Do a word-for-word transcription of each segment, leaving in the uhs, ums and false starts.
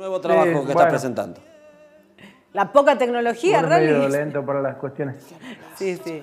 Nuevo trabajo Sí, que bueno. estás presentando. La poca tecnología, Bueno, Rally. medio lento para las cuestiones. Sí, sí.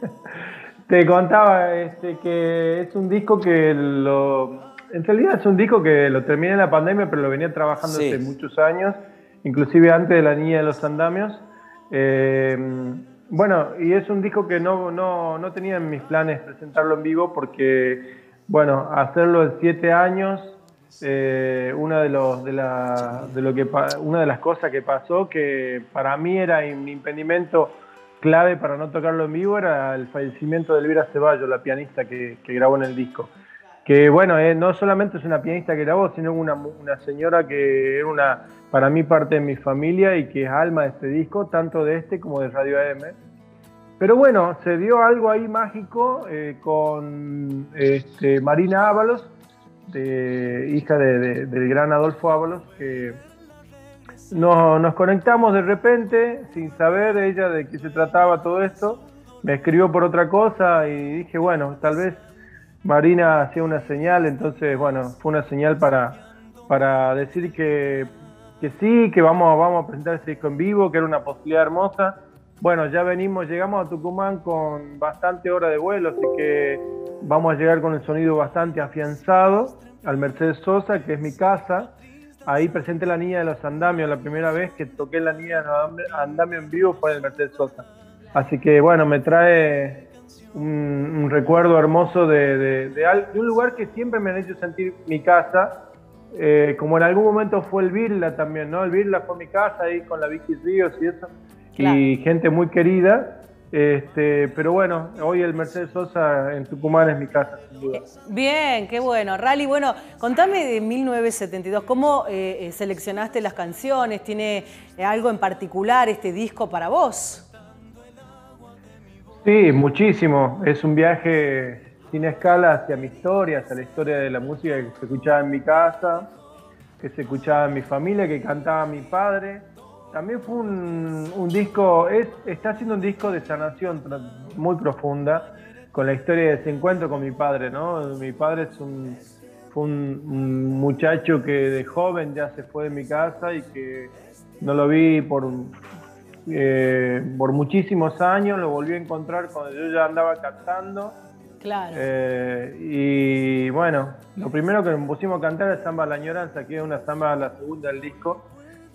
Te contaba este, que es un disco que lo... En realidad es un disco que lo terminé en la pandemia, pero lo venía trabajando Sí. hace muchos años, inclusive antes de La Niña de los Andamios. Eh, bueno, y es un disco que no, no, no tenía en mis planes presentarlo en vivo porque, bueno, hacerlo en siete años, eh, una, de los, de, la, de, lo que, una de las cosas que pasó que para mí era un impedimento clave para no tocarlo en vivo era el fallecimiento de Elvira Ceballos, la pianista que, que grabó en el disco. Que bueno, eh, no solamente es una pianista que grabó, sino una, una señora que era una, para mí parte de mi familia y que es alma de este disco, tanto de este como de Radio A M. Pero bueno, se dio algo ahí mágico eh, con este, Marina Ábalos, de, hija de, de, del gran Adolfo Ábalos, que nos, nos conectamos de repente, sin saber ella de qué se trataba todo esto. Me escribió por otra cosa y dije, bueno, tal vez Marina hacía una señal, entonces, bueno, fue una señal para, para decir que, que sí, que vamos, vamos a presentar ese disco en vivo, que era una posibilidad hermosa. Bueno, ya venimos, llegamos a Tucumán con bastante hora de vuelo, así que vamos a llegar con el sonido bastante afianzado al Mercedes Sosa, que es mi casa. Ahí presenté La Niña de los Andamios, la primera vez que toqué La Niña de los Andamios en vivo fue en el Mercedes Sosa. Así que bueno, me trae un, un recuerdo hermoso de, de, de, de un lugar que siempre me han hecho sentir mi casa, eh, como en algún momento fue el Birla también, ¿no? El Birla fue mi casa ahí con la Vicky Ríos y eso, claro. Y gente muy querida. Este, pero bueno, hoy el Mercedes Sosa en Tucumán es mi casa, sin duda. Bien, qué bueno. Rally, bueno, contame de mil novecientos setenta y dos, ¿cómo eh, seleccionaste las canciones? ¿Tiene algo en particular este disco para vos? Sí, muchísimo. Es un viaje sin escala hacia mi historia, hacia la historia de la música que se escuchaba en mi casa, que se escuchaba en mi familia, que cantaba mi padre. También fue un, un disco, es, está haciendo un disco de sanación muy profunda con la historia de ese encuentro con mi padre, ¿no? Mi padre es un, fue un, un muchacho que de joven ya se fue de mi casa y que no lo vi por, eh, por muchísimos años, lo volví a encontrar cuando yo ya andaba cantando. Claro. Eh, y bueno, lo primero que nos pusimos a cantar es Samba a la Añoranza, que es una samba, la segunda del disco.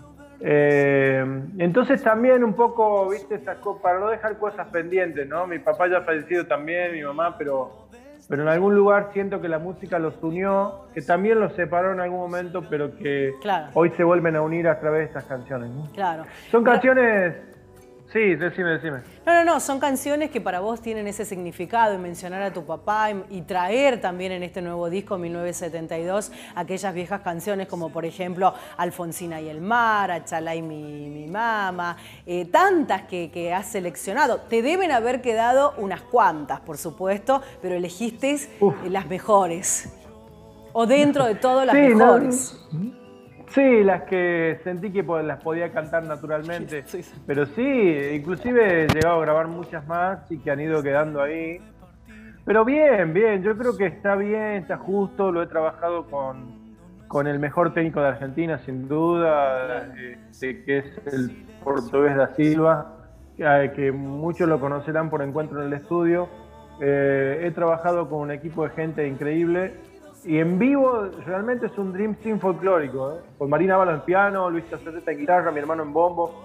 Eh, entonces también un poco, viste, esas cosas, para no dejar cosas pendientes, ¿no? Mi papá ya ha fallecido también, mi mamá, pero, pero en algún lugar siento que la música los unió, que también los separó en algún momento, pero que claro. hoy se vuelven a unir a través de estas canciones, ¿no? Claro. Son canciones... Sí, decime, decime. No, no, no, son canciones que para vos tienen ese significado y mencionar a tu papá y, y traer también en este nuevo disco mil novecientos setenta y dos aquellas viejas canciones como por ejemplo Alfonsina y el mar, Achalá y mi, mi mamá, eh, tantas que, que has seleccionado. Te deben haber quedado unas cuantas, por supuesto, pero elegiste eh, las mejores. O dentro de todo las sí, mejores. No, Sí, las que sentí que las podía cantar naturalmente, sí, sí. Pero sí, inclusive he llegado a grabar muchas más y que han ido quedando ahí. Pero bien, bien, yo creo que está bien, está justo, lo he trabajado con, con el mejor técnico de Argentina, sin duda, claro. este, que es el portugués da Silva, que, que muchos lo conocerán por Encuentro en el Estudio. Eh, he trabajado con un equipo de gente increíble. Y en vivo realmente es un Dream Team folclórico, ¿eh? Con Marina Ábalos en piano, Luis Taceta en guitarra, mi hermano en bombo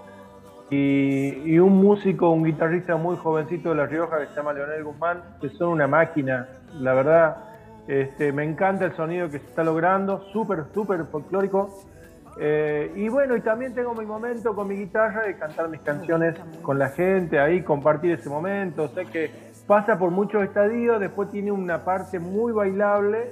y, y un músico, un guitarrista muy jovencito de La Rioja que se llama Leonel Guzmán, que son una máquina, la verdad. Este, me encanta el sonido que se está logrando, súper, súper folclórico. Eh, y bueno, y también tengo mi momento con mi guitarra de cantar mis canciones con la gente, ahí compartir ese momento. Sé que pasa por muchos estadios, después tiene una parte muy bailable.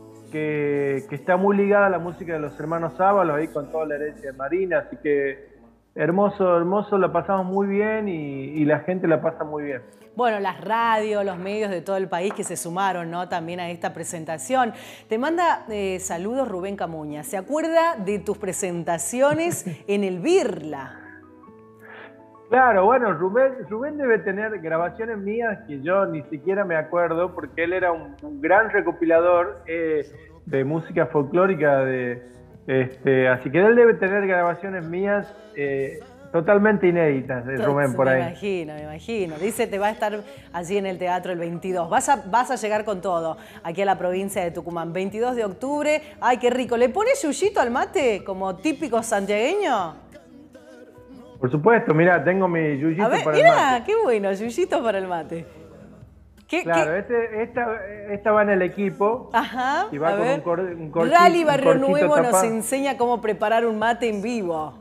Que, que está muy ligada a la música de los hermanos Ábalos, ahí con toda la herencia de Marina, así que hermoso, hermoso, la pasamos muy bien y, y la gente la pasa muy bien. Bueno, las radios, los medios de todo el país que se sumaron, ¿no? También a esta presentación. Te manda eh, saludos Rubén Camuña, ¿se acuerda de tus presentaciones en el Birla? Claro, bueno, Rubén, Rubén debe tener grabaciones mías que yo ni siquiera me acuerdo porque él era un, un gran recopilador eh, de música folclórica de, Este, así que él debe tener grabaciones mías eh, totalmente inéditas, de Rubén, por ahí. Me imagino, me imagino. Dice, te va a estar allí en el teatro el veintidós. Vas a, vas a llegar con todo aquí a la provincia de Tucumán. veintidós de octubre. Ay, qué rico. ¿Le pones yuyito al mate como típico santiagueño? Por supuesto, mira, tengo mi yuyito a ver, para mirá, el mate. Qué bueno, yuyito para el mate. ¿Qué, claro, qué? Este, esta, esta va en el equipo. Ajá, y va a con ver. un, cor, un corchito, Rally Barrio un Nuevo tapado. nos enseña cómo preparar un mate en vivo.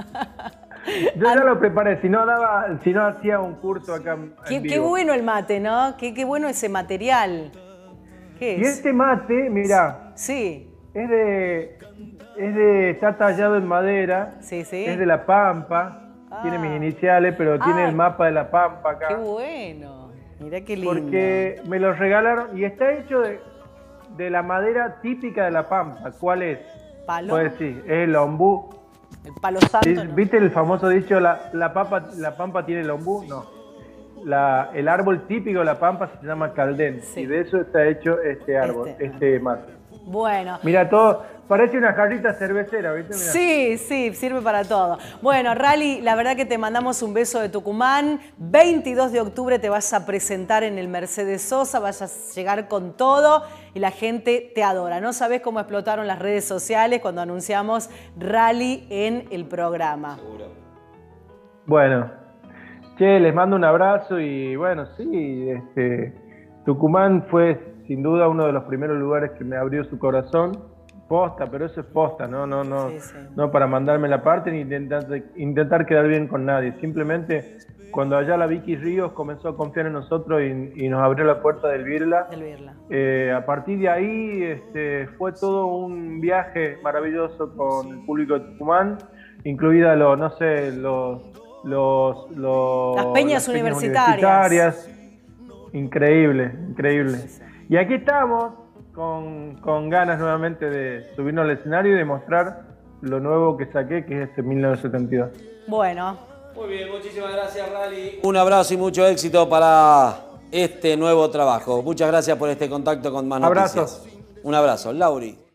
Yo ya lo preparé, si no daba, si no hacía un curso acá en Qué, vivo. Qué bueno el mate, ¿no? Qué, qué bueno ese material. ¿Qué es? Y este mate, mirá, sí. es de, es de, está tallado en madera, sí, sí. es de La Pampa, ah. tiene mis iniciales, pero ah. tiene el mapa de La Pampa acá. Qué bueno, mirá qué lindo. Porque me lo regalaron y está hecho de, de la madera típica de La Pampa. ¿Cuál es? ¿Palo? Pues sí, es el ombú. El palo santo, ¿Sí? ¿no? ¿Viste el famoso dicho, la, la, papa, la Pampa tiene el ombú? No. La, el árbol típico de La Pampa se llama caldén. Sí. Y de eso está hecho este árbol, este, este mate. Bueno. Mira, todo, parece una jarrita cervecera, ¿viste? Mirá. Sí, sí, sirve para todo. Bueno, Rally, la verdad que te mandamos un beso de Tucumán. veintidós de octubre te vas a presentar en el Mercedes Sosa, vas a llegar con todo y la gente te adora. No sabés cómo explotaron las redes sociales cuando anunciamos Rally en el programa. Seguro. Bueno, che, les mando un abrazo y bueno, sí, este, Tucumán fue sin duda uno de los primeros lugares que me abrió su corazón, posta, pero eso es posta, no, no, no, sí, sí. no para mandarme la parte ni intentar, intentar quedar bien con nadie, simplemente cuando allá la Vicky Ríos comenzó a confiar en nosotros y, y nos abrió la puerta del Birla, del Birla. Eh, a partir de ahí este, fue todo un viaje maravilloso con el público de Tucumán, incluida los, no sé, los, los, los las peñas, las universitarias. universitarias. Increíble, increíble. Sí, sí. Y aquí estamos con, con ganas nuevamente de subirnos al escenario y demostrar lo nuevo que saqué, que es este mil novecientos setenta y dos. Bueno. Muy bien, muchísimas gracias, Rally. Un abrazo y mucho éxito para este nuevo trabajo. Muchas gracias por este contacto con Más Noticias. Abrazos. Un abrazo, Lauri.